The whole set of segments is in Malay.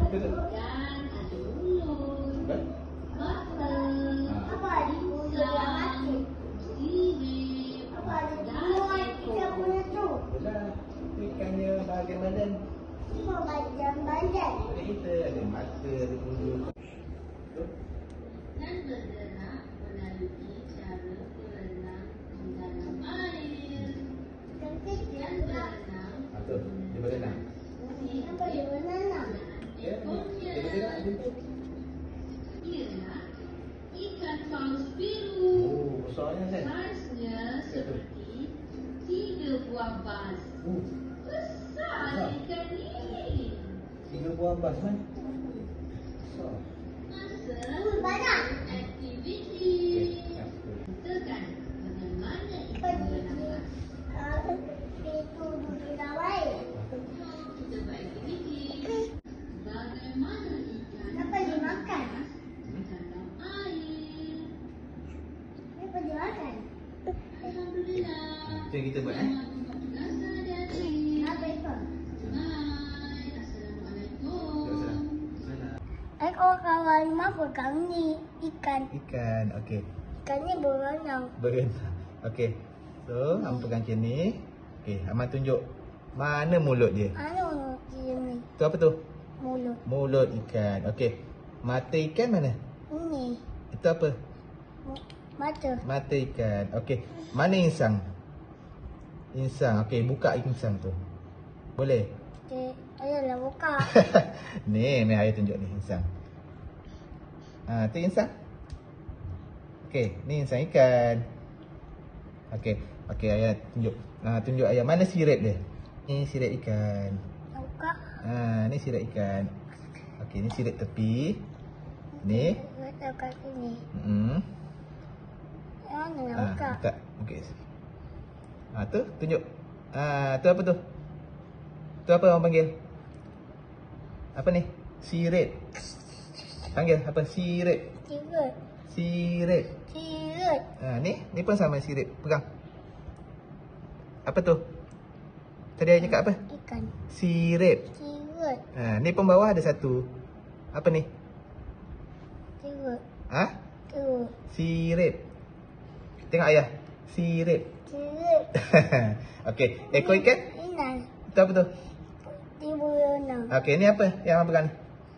Ikan ada mulut, mata, insang, sirip, dan ekor. Belah. Ikannya bahagian badan. Ada kita ada mata, ada bulu. Dan bergerak melalui cara berenang di dalam air. Dan berenang. Betul. Dia berenang. Ya, Ekornya dia bergerak jumpa. ialah ikan paus biru. Oh, besarnya kan? Saiznya seperti 3 buah bas. Besar ikan ini. 3 buah bas kan? Besar. Masa aktiviti. Tekan bagaimana ikan bernafas. Kita buat aktiviti. Bagaimana ikan bernafas dalam air. Alhamdulillah. Itu yang kita buat Rasa adik-adik. Hai, Assalamualaikum. Ekor kawan mak pegang ni ikan. Ikan, okey. Ikan ni berenang. Berenang. Okey. So, Am pegang macam ni. Okey, Aman tunjuk mana mulut dia. Anu dia ni Tu apa tu? mulut. Mulut ikan. Okey. Mata ikan mana? Ini Itu apa? mata. Mata ikan. Okey. Mana insang? Insang. Okey, buka insang tu. Boleh? Okey, ayolah buka. Ni ayah tunjuk ni insang. Tu insang. Okey, ni insang ikan. Okey, ayah tunjuk. Tunjuk ayah mana sirip dia. Ni sirip ikan. Buka. Ni sirip ikan. Okey, ni sirip tepi. Ni. Letak kat sini. Mana nak buka? Buka. Okey. Tu tunjuk. Tu apa tu? Tu apa orang panggil? Apa ni? Sirip. Panggil apa? Sirip. Sirip. Sirip. Sirip. Ni pun sama sirip. Pegang. Apa tu? Tadi ayah cakap apa? Ikan. Sirip. Sirip. Ni pun bawah ada satu. Apa ni? Sirip. Tu. Sirip. Tengok ayah. Sirip. Sirip. Okey. Ekor ikan? Ikan. Itu apa tu? Dia berenang. Okey. Ni apa yang abang pegang ni?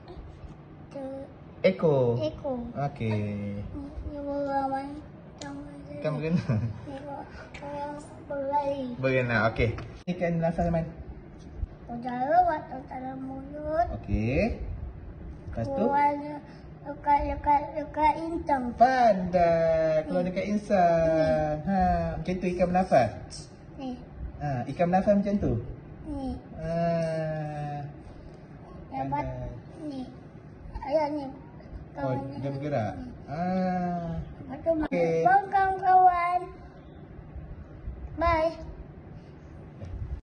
Ekor. Ekor. Okey. Dia berenang. Ikan berenang. Berlari. Berenang. Okey. Ikan nafas Aman. Udara waktu dalam mulut. Okey. Lepas tu? Lekat intang. Pandai. Keluar dekat insang. Macam tu ikan bernafas. Ni. Ikan bernafas macam tu. Ni. Dapat Pandai. ni. Ayah ni. Oh, dia bergerak. Lepas tu Okey. kawan-kawan. Bye.